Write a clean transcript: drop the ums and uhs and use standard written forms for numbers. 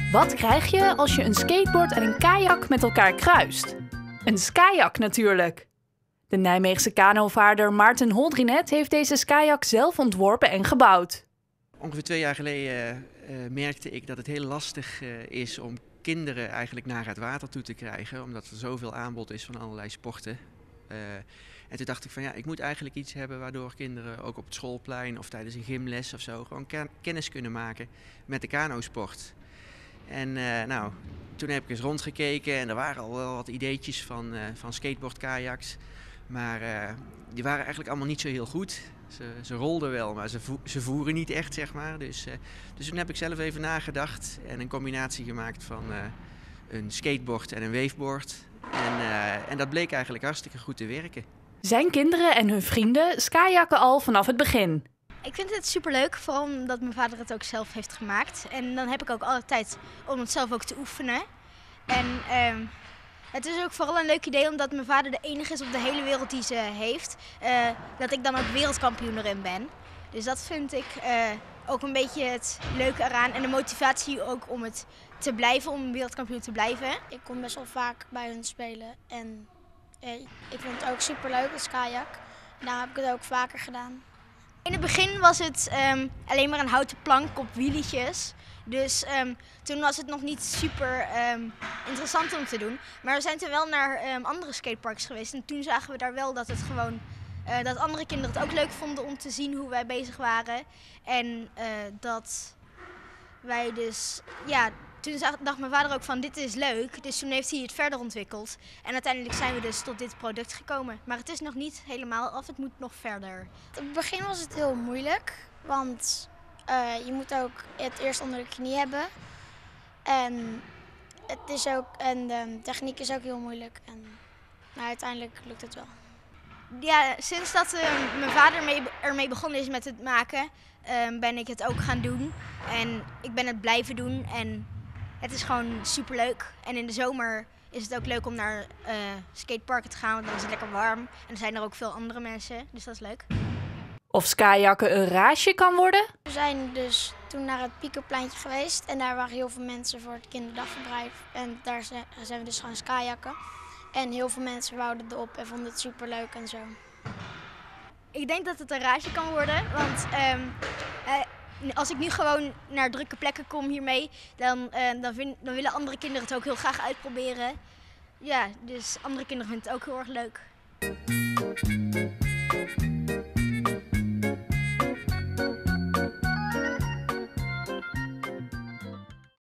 Wat krijg je als je een skateboard en een kajak met elkaar kruist? Een skajak natuurlijk. De Nijmeegse kanovaarder Maarten Holdrinet heeft deze skajak zelf ontworpen en gebouwd. Ongeveer 2 jaar geleden merkte ik dat het heel lastig is om kinderen eigenlijk naar het water toe te krijgen. Omdat er zoveel aanbod is van allerlei sporten. En toen dacht ik van ja, ik moet eigenlijk iets hebben waardoor kinderen ook op het schoolplein of tijdens een gymles of zo gewoon kennis kunnen maken met de kanosport. En toen heb ik eens rondgekeken en er waren al wel wat ideetjes van skateboardkajaks. Maar die waren eigenlijk allemaal niet zo heel goed. Ze rolden wel, maar ze voeren niet echt, zeg maar. Dus toen heb ik zelf even nagedacht en een combinatie gemaakt van een skateboard en een waveboard. En dat bleek eigenlijk hartstikke goed te werken. Zijn kinderen en hun vrienden skajakken al vanaf het begin. Ik vind het superleuk, vooral omdat mijn vader het ook zelf heeft gemaakt. En dan heb ik ook alle tijd om het zelf ook te oefenen. En het is ook vooral een leuk idee omdat mijn vader de enige is op de hele wereld die ze heeft. Dat ik dan ook wereldkampioen erin ben. Dus dat vind ik ook een beetje het leuke eraan. En de motivatie ook om het te blijven, om wereldkampioen te blijven. Ik kom best wel vaak bij hun spelen en ik vond het ook superleuk, het kajak. Daarom heb ik het ook vaker gedaan. In het begin was het alleen maar een houten plank op wielietjes. Dus toen was het nog niet super interessant om te doen. Maar we zijn toen wel naar andere skateparks geweest. En toen zagen we daar wel dat het gewoon dat andere kinderen het ook leuk vonden om te zien hoe wij bezig waren. En dat wij dus, ja, toen dacht mijn vader ook van dit is leuk. Dus toen heeft hij het verder ontwikkeld. En uiteindelijk zijn we dus tot dit product gekomen. Maar het is nog niet helemaal af, het moet nog verder. In het begin was het heel moeilijk, want je moet ook het eerst onder de knie hebben. En, de techniek is ook heel moeilijk. Maar uiteindelijk lukt het wel. Ja, sinds dat mijn vader ermee begonnen is met het maken, ben ik het ook gaan doen. En ik ben het blijven doen en het is gewoon superleuk. En in de zomer is het ook leuk om naar skateparken te gaan, want dan is het lekker warm. En er zijn er ook veel andere mensen, dus dat is leuk. Of skajakken een raasje kan worden? We zijn dus toen naar het Piekerpleintje geweest en daar waren heel veel mensen voor het kinderdagverblijf. En daar zijn we dus gaan skajakken. En heel veel mensen wouden erop en vonden het superleuk en zo. Ik denk dat het een raasje kan worden, want als ik nu gewoon naar drukke plekken kom hiermee, dan willen andere kinderen het ook heel graag uitproberen. Ja, dus andere kinderen vinden het ook heel erg leuk.